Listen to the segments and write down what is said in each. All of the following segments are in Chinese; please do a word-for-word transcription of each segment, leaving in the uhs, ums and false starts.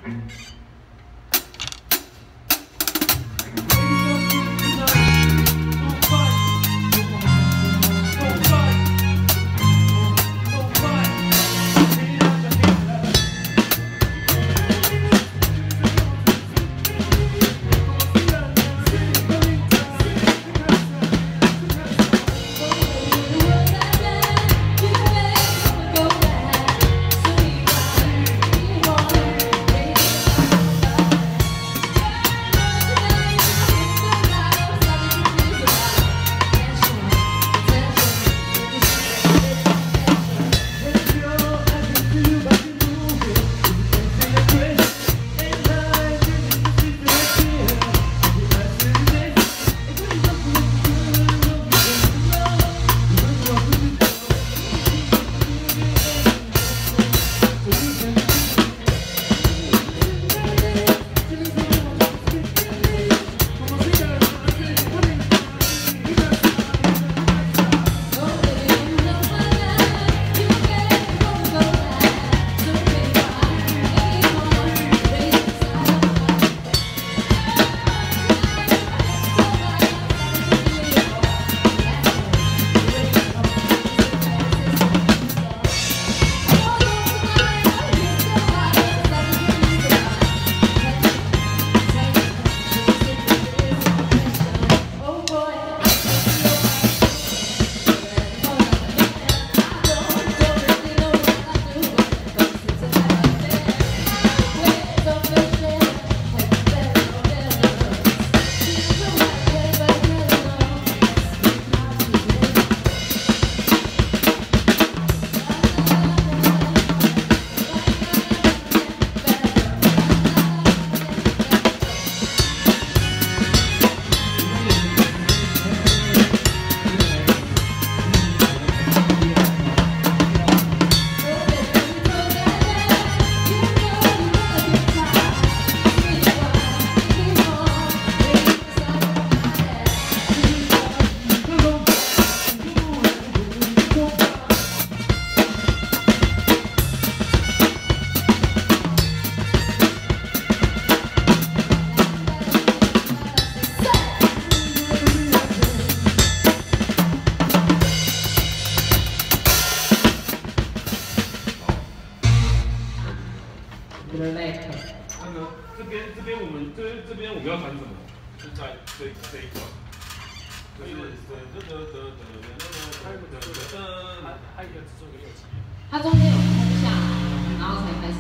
那个这边这边我们这这边我们要弹什么？是在这这一段，就是得得得得得得，还有个还有一个只做一个六级。 它中间有空下来，然后才开始。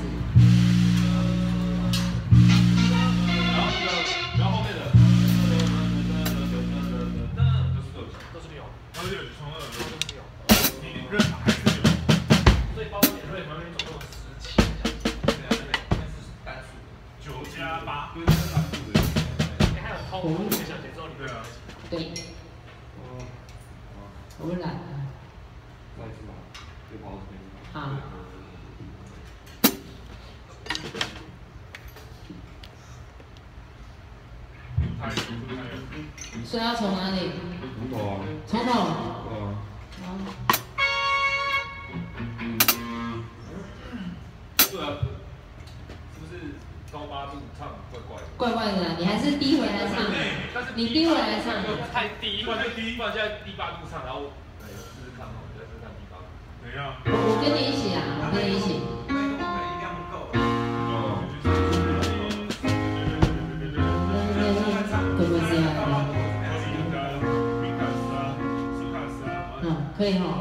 然后那个，然后后面的，都是六，都是六，从二都是六。你认哪还是六？所以包括点瑞旁边总共有十七个小时。对啊，那边应该是单数。九加八。对，是单数的。你还有超过一个小节奏，对啊。 对。 哦。 我们来。 再一次吧，就跑到这边。 好。 所以要从哪里？ 从头啊。 从头。 对啊。对啊。是不是高八度唱怪怪的？ 怪怪的，你还是低回来唱。你低回来唱。 太低，不然就低，不然现在低八度唱，然后哎，试试看嘛，我再试试看低八度。怎样？ 我跟你一起啊，我跟你一起。 可以哈，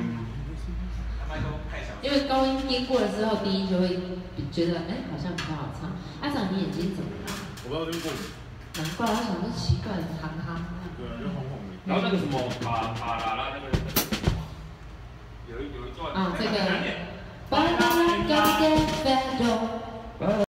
因为高音听过了之后，低音就会觉得哎，好像比较好唱。阿长，你眼睛怎么了？ 我不知道听过。 难怪我想说奇怪，憨憨。对啊，就红红的。然后那个什么巴巴啦啦那个那个什么，有一有一段。啊，这个。